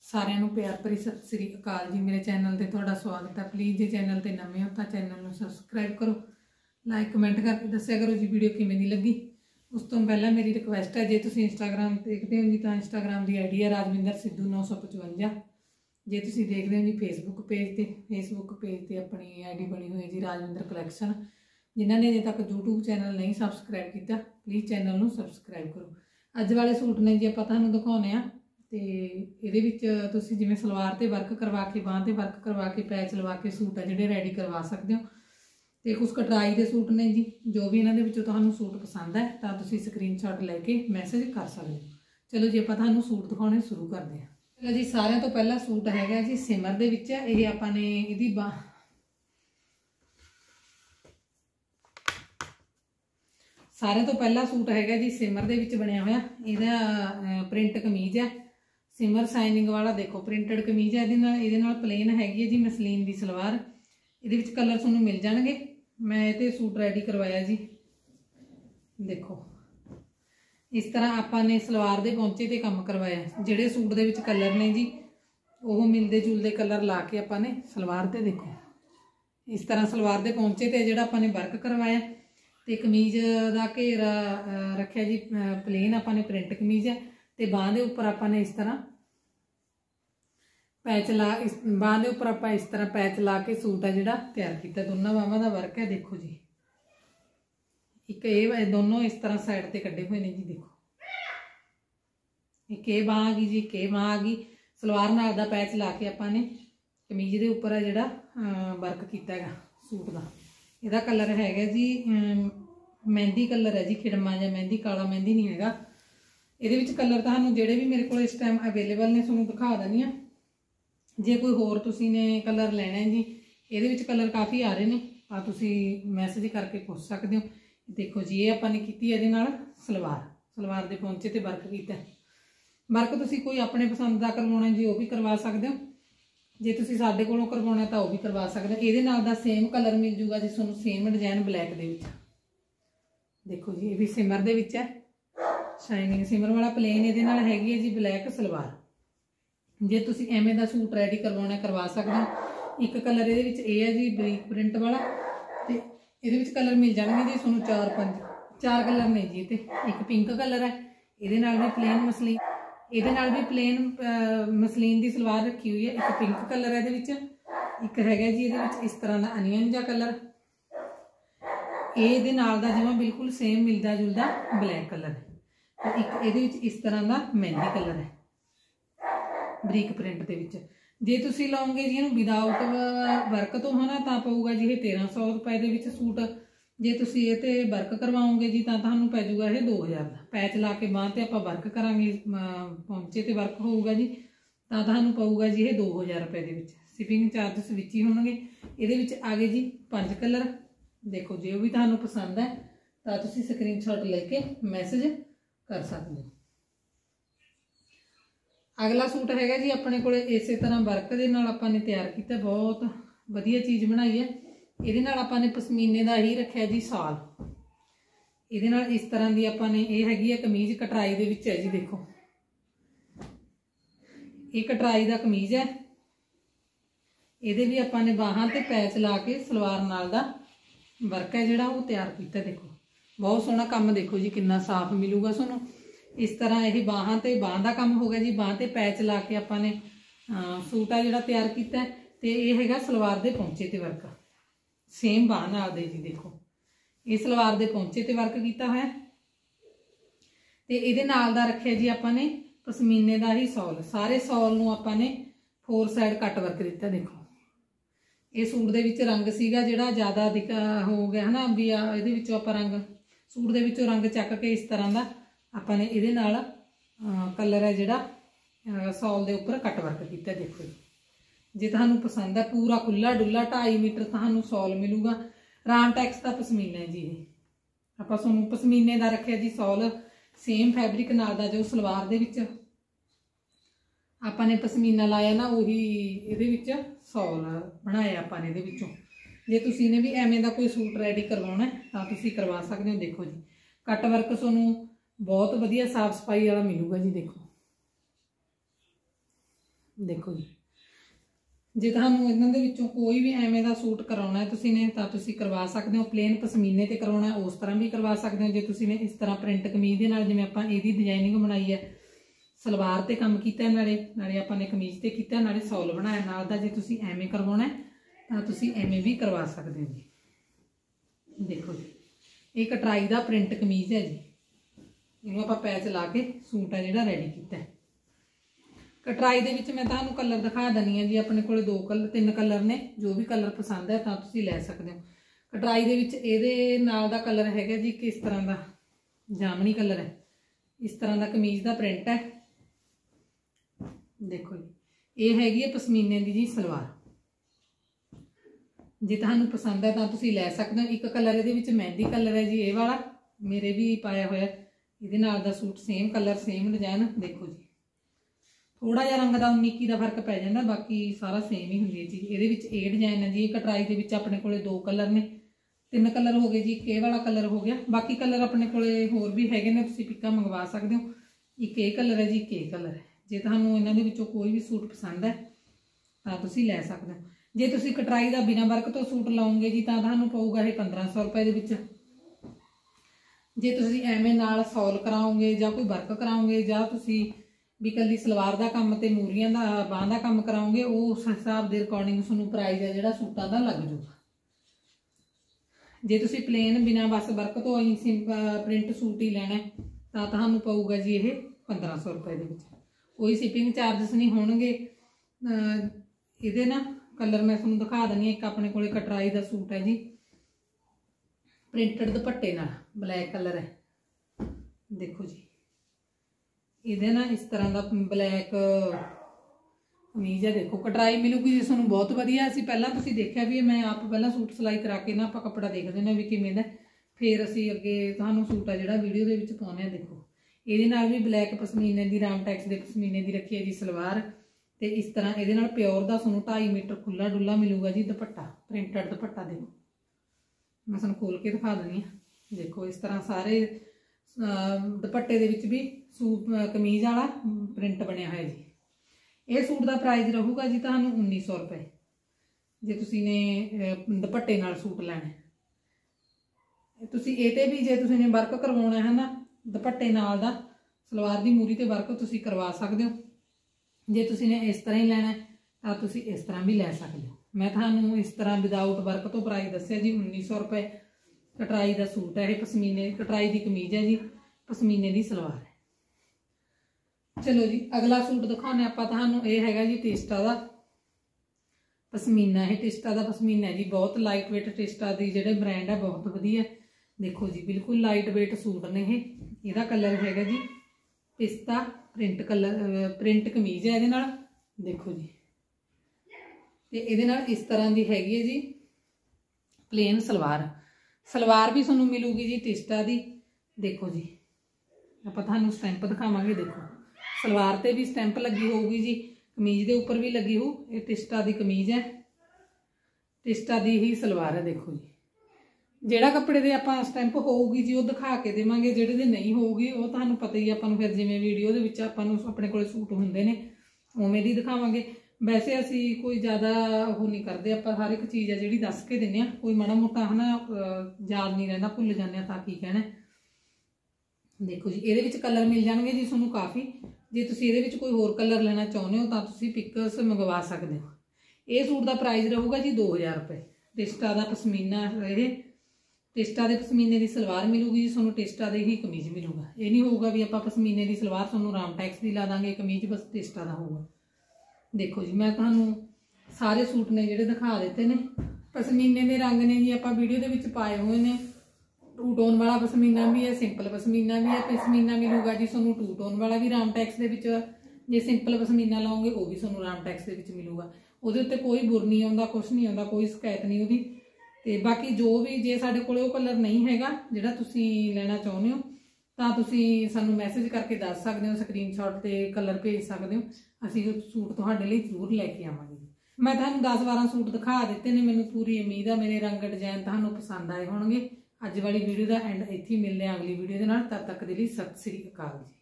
सारिਆਂ ਨੂੰ प्यार भरी सत श्री अकाल जी। मेरे चैनल ते तुहाडा स्वागत है। प्लीज़ जे चैनल ते नवे हो तो चैनल नूं सबसक्राइब करो, लाइक कमेंट करके दस्सिया करो जी वीडियो किवें दी लगी। उस तो पहला मेरी रिक्वेस्ट है, जे तुसीं इंस्टाग्राम देखते हो जी तो इंस्टाग्राम की आईडी है राजविंदर सिद्धू 955। जे तुसीं देखते हो जी फेसबुक पेज ते अपनी आईडी बनी हुई है जी राजविंदर कलैक्शन। जिन्होंने अजे तक यूट्यूब चैनल नहीं सबसक्राइब किया प्लीज़ चैनल नूं सबसक्राइब करो। अज वाले सूट ने जी आपां तुहानूं दिखाउने आ ते इहदे विच तुसीं जिवें सलवार ते वर्क करवा के बांह ते वर्क करवा के पैच लवा के सूट है जिहड़े रेडी करवा सकते हो। तो कुछ कटराई के सूट ने जी, जो भी इन्हां दे विचों तुहानूं सूट पसंद है तो तुसीं स्क्रीनशॉट लैके मैसेज कर सकते हो। चलो जी आपां तुहानूं सूट दिखाउणे शुरू करते हैं। चलो जी सारिਆਂ तो पहला सूट हैगा जी सिमर दे विच। इह आपां ने इहदी सारे तो पहला सूट हैगा जी सिमर दे विच बनया होया। इहदा प्रिंट कमीज है सिमर शाइनिंग वाला, देखो प्रिंटेड कमीज है। इहदे नाल प्लेन हैगी है जी मसलीन दी सलवार। इहदे विच कलर तुहानूं मिल जाणगे। मैं इहते सूट रेडी करवाया जी, देखो इस तरह आपां ने सलवार दे पहुंचे ते काम करवाया। जिहड़े सूट दे विच कलर ने जी वो मिलते जुलते कलर ला के आपां ने सलवार ते देखो इस तरह सलवार दे पहुंचे ते जिहड़ा आपां ने वर्क करवाया ते कमीज का घेरा रखिया जी प्लेन आपां ने प्रिंट कमीज है। तो बांह के उपर आपां ने इस तरह पैच ला बांह के उपर आपां इस तरह पैच ला के सूट है जिहड़ा तैयार किया। दोनों बाहां का वर्क है, देखो जी एक ये दोनों इस तरह साइड ते कड्डे हुए ने जी। देखो एक ये बांह आ गई जी, एक ये बांह आ गई। सलवार नाल दा पैच ला के आपां ने कमीज के उपर है जिहड़ा वर्क किया है सूट का। इहदा कलर हैगा जी मेहंदी कलर है जी, खिड़मा या मेहंदी, काला मेहंदी नहीं हैगा। इहदे विच कलर तुहानूं जिहड़े भी मेरे को इस टाइम अवेलेबल ने तुहानूं दिखा दिंदी हां। जे कोई होर तुसीं ने कलर लैना है जी, इहदे विच कलर काफ़ी आ रहे हैं, आ तुसीं मैसेज करके पूछ सकते हो। देखो जी ये आपां ने कीती इहदे नाल सलवार दे पहुंचे ते वर्क कीता। वर्क तुसीं कोई अपने पसंद का करवाउणा जी वो भी करवा सकते हो। जे तुसीं साडे कोलों करवाउणा तां वो भी करवा सकते हो। इहदे नाल दा सेम कलर मिल जूगा जी तुहानूं, सेम डिजाइन ब्लैक दे विच। देखो जी ये भी सिमर दे विच है, शाइनिंग सिमर वाला प्लेन इहदे नाल हैगी है जी ब्लैक सलवार। जे तुसीं एवें दा सूट रेडी करवाउणा करवा सकते हो। एक कलर इहदे विच ये है जी बरीक प्रिंट वाला, ते इहदे विच कलर मिल जाणगे जी तुहानूं चार कलर ने जी। ते एक पिंक कलर है, इहदे नाल भी प्लेन मसलीन, इहदे नाल भी प्लेन मसलीन दी सलवार रखी हुई है। एक पिंक कलर है इहदे विच, एक हैगा जी इहदे विच इस तरह दा अनियन जा कलर। इहदे नाल दा जिवें बिल्कुल सेम मिलदा जुलदा ब्लैक कलर है। तो एक इहदे विच इस तरह दा मेहंदी कलर है बरीक प्रिंट दे विच। जे तुसीं लओगे जी इहनूं विदाउट वर्क तो है ना तां पऊगा जी 1300 रुपए दे विच सूट। जे तुसीं इह ते वर्क करवाओगे जी तां तुहानूं पै जूगा ये 2000 दा। पैच ला के बांह ते आपां वर्क करांगे, पहुंचे ते वर्क होऊगा जी तां तुहानूं पऊगा जी ये 2000 रुपए दे विच। शिपिंग चार्जिस विच ही होणगे। इहदे विच आ गए जी 5 कलर। देखो जो भी तुहानूं पसंद है तो तुसीं स्क्रीनशॉट लेके मैसेज कर सकते हो। अगला सूट हैगा जी अपने कोले इस तरह वर्क दे नाल आपां ने तैयार किया, बहुत वधिया चीज़ बनाई है। इहदे नाल आपां ने पशमीने दा ही रखिया जी साल। इहदे नाल इस तरह की आपां ने ये हैगी है कमीज कटराई दे विच है जी। देखो ये कटराई दा कमीज है। इहदे भी आपां ने बाहां ते पैच ला के सलवार नाल दा वर्क है जिहड़ा वो तैयार किया। देखो बहुत सोहना काम, देखो जी कितना साफ मिलूगा तुहानूं। इस तरह यह बाहां ते बांह दा काम हो गया जी। बांह ते पैच ला के आपां ने सूट आ जिहड़ा तैयार किया। ते ये हैगा सलवार दे पहुंचे ते वर्क सेम बांह नाल दे जी। देखो ये सलवार दे पहुंचे ते वर्क किया होया ते इहदे नाल दा रखिया जी आपां ने पशमीने दा ही सॉल। सारे सॉल नूं आपां ने 4 साइड कट वर्क दिता। देखो ये सूट दे विच रंग सीगा जिहड़ा ज़्यादा हो गया है ना भी, इहदे विचों आपां रंग सूट दे विचों रंग चक के इस तरह दा आपां ने इहदे नाल कलर है जिहड़ा सॉल दे उपर कट वर्क किया। देखो जे तुहानूं पसंद है पूरा खुला डुला 2.5 मीटर तुहानूं सॉल मिलूगा। रामटैक्स दा पशमीना है जी। आपां तुहानूं पशमीने दा रखिया जी सॉल, सेम फैब्रिक नाल दा जो सलवार दे विच आपां ने पशमीना लाया ना उही इहदे विच सॉल बनाया आपां ने इहदे विचों। जे तुसीं ने भी एवें दा कोई सूट रेडी करवाउणा तां तुसीं करवा सकदे हो। देखो जी कट वर्क तुहानूं बहुत वधिया साफ सफाई वाला मिलूगा जी। देखो देखो जी जे तुहानू इन्हां दे विचों कोई भी एवें दा सूट करवाउणा है तुसीं ने तां तुसीं करवा सकदे हो। प्लेन पसमीने ते करवाउणा है उस तरह भी करवा सकदे हो। जे तुसीं ने इस तरह प्रिंट कमीज दे नाल जिवें आपां इहदी डिजाइनिंग बनाई है, सलवार ते काम कीता नाले नाले आपां ने कमीज ते कीता नाले सौल बनाया नाल दा, जे तुसीं एवें करवाउणा है तां तुसीं एवें भी करवा सकदे हो जी। देखो जी ये कटराई दा प्रिंट कमीज है जी, इहनूं आपां पैच ला के सूट है जिहड़ा रेडी कीता है। कटराई दे विच मैं तुहानूं कलर दिखा दनी है जी, अपने कोले 2 कलर 3 कलर ने, जो भी कलर पसंद है तां तुसीं लै सकदे हो। कटराई दे विच इहदे नाल दा कलर हैगा जी किस तरह दा, जामनी कलर है, इस तरह दा कमीज दा प्रिंट है। देखो जी ये हैगी है पशमीने दी जी सलवार, जे तुहानूं पसंद है तां तुसीं लै सकदे हो। एक कलर इहदे विच मेहंदी कलर है जी, ये वाला मेरे भी पाया होया, इहदे नाल दा suit same colour same design. देखो जी थोड़ा जिहा रंग दा 19-21 का फर्क पै जांदा, बाकी सारा सेम ही हुंदी है चीज़। इहदे विच ये डिजाइन है जी। कटराई दे विच अपने कोले 2 कलर ने, 3 कलर हो गए जी। एक ये वाला कलर हो गया, बाकी कलर अपने कोले होर भी हैगे ने, तुसीं पिक्कां मंगवा सकदे हो। एक ये कलर है जी, एक ये कलर है। जे तुहानूं इन्हां दे विचों कोई भी सूट पसंद है तां तुसीं लै सकदे हो। जे तुसीं कटराई दा बिना वर्क तो सूट लाओगे जी तां तुहानूं पऊगा ये 1500 रुपए दे विच। जे तुसीं एवें नाल सौल कराओगे जां कोई वर्क कराओगे जां तुसीं भी कल्ली सलवार का काम ते मूरियां दा बांह दा काम कराओगे, उस हिसाब के अकॉर्डिंग तुहानूं प्राइस है जिहड़ा सूटां दा लग जूगा। जे तुसीं प्लेन बिना बस वर्क तो ही सिंपल प्रिंट सूट ही लैणा तां तुहानूं पऊगा जी ये 1500 रुपए दे विच। कोई शिपिंग चार्जिस नहीं होणगे। इहदे ना कलर मैं तुहानूं दिखा दनी। एक अपने कोले कटराई दा सूट है जी, प्रिंटेड दुपट्टे नाल, ब्लैक कलर है। देखो जी इहदे ना इस तरह का ब्लैक कमीज है। देखो कटराई मिलूगी जी तुहानूं बहुत वधिया। असीं पहलां तुसीं देखिआ भी मैं आप पहलां सूट सिलाई करा के ना आपां कपड़ा देखदे ने भी किवें दा, फिर असीं अगे तुहानूं सूट आ जिहड़ा वीडियो दे विच पाउने आ। देखो इहदे नाल भी ब्लैक पशमीने दी रामटैक्स दे पशमीने दी रखी है जी सलवार, ते इस तरह इहदे नाल प्योर दा तुहानूं 2.5 मीटर खुला डुला मिलूगा जी दुपट्टा, प्रिंटेड दुपट्टा। देखो मैं तुहानूं खोल के दिखा दनी आ। देखो इस तरह सारे दुपट्टे दे विच भी सूट कमीज वाला प्रिंट बनिया है जी। ये सूट का प्राइस रहूगा जी तुहानूं 1900 रुपए जे तुसीं ने दुपट्टे नाल सूट लैणा। तुसीं इह ते भी जे तुसीं ने वर्क करवाउणा है ना दुपट्टे नाल दा, सलवार दी मूरी ते वर्क तुसीं करवा सकदे हो। जे तुसीं ने इस तरह ही लैणा तां तुसीं इस तरह भी लै सकदे हो। मैं तुहानूं इस तरह विदाउट वर्क तो प्राइस दस्सिआ जी 1900 रुपए। कटराई का सूट है, पशमीने कटराई की कमीज है जी, पशमीने की सलवार है। चलो जी अगला सूट दिखाने आपां तुहानूं। ये हैगा जी टिस्टा का पशमीना। है टिस्टा का पशमीना है जी, बहुत लाइट वेट टिस्टा दी जिहड़े ब्रांड है बहुत वधिया। देखो जी बिल्कुल लाइट वेट सूट ने ये। इहदा कलर हैगा जी पिस्ता प्रिंट कलर, प्रिंट कमीज है इहदे नाल। देखो जी ते इहदे नाल इस तरह की हैगी है जी प्लेन सलवार। सलवार भी तुहानूं मिलूगी जी टिस्टा दी। देखो जी आपां तुहानूं स्टैंप दिखावांगे। देखो सलवार ते भी स्टैंप लगी होगी जी, कमीज के उपर भी लगी हो। ये टिस्टा दी कमीज है, टिस्टा दी ही सलवार है। देखो जी जिहड़ा कपड़े दे आपां स्टैंप होगी जी वो दिखा के देवांगे, जिहड़े दे नहीं होगी वो तुहानूं पता ही आपां नूं फिर जिवें वीडियो दे विच आपां नूं अपने कोले सूट हुंदे ने उवें दी दिखावांगे। वैसे असी कोई ज़्यादा वो नहीं करते, आप हर एक चीज़ है जी दस के देने। कोई माड़ा मोटा है ना याद नहीं रहिंदा, भुल जाने तां की कहना। देखो जी ये कलर मिल जाएंगे जी तुहानूं काफ़ी। जे तुसीं इहदे विच कोई होर कलर लेना चाहुंदे हो तां तुसीं पिक्स मंगवा सकदे हो। ये सूट का प्राइस रहूगा जी 2000 रुपए। टिस्टा का पशमीना, ये टिस्टा के पशमीने की सलवार मिलूगी जी तुहानूं, टिस्टा दे ही कमीज मिलूगा। ये नहीं होगा भी आपां पशमीने की सलवार तुहानूं रामटैक्स की ला दांगे, कमीज बस टिस्टा का होगा। देखो जी मैं तुहानूं सारे सूट ने जिहड़े दिखा दिते ने। पशमीने के रंग ने जी आपां वीडियो दे विच पाए हुए ने। टू टोन वाला पशमीना भी है, सिंपल पशमीना भी है। पशमीना मिलूगा जी तुहानूं टू टोन वाला भी रामटैक्स दे विच। जे सिंपल पशमीना लाओगे वो भी तुहानूं रामटैक्स दे विच मिलूगा। उहदे उत्ते कोई बुर नहीं आउंदा, कुछ नहीं आउंदा, कोई शिकायत नहीं उहदी। ते बाकी जो भी जे साडे कोले वो कलर नहीं हैगा जिहड़ा तुसीं लैना चाहुंदे हो तां तुसीं सानूं मैसेज करके दस सकदे हो, स्क्रीनशॉट ते कलर भेज सकदे हो। असीं सूट तुहाडे लई जरूर लैके आवांगे। मैं तुहानूं 10-12 सूट दिखा दिते ने। मैनूं पूरी उम्मीद है मेरे रंग डिजाइन तुहानूं पसंद आए होणगे। अज वाली वीडियो का एंड इत्थे ही मिलदे अगली वीडियो दे नाल। तद तक दे लई सत श्री अकाल जी।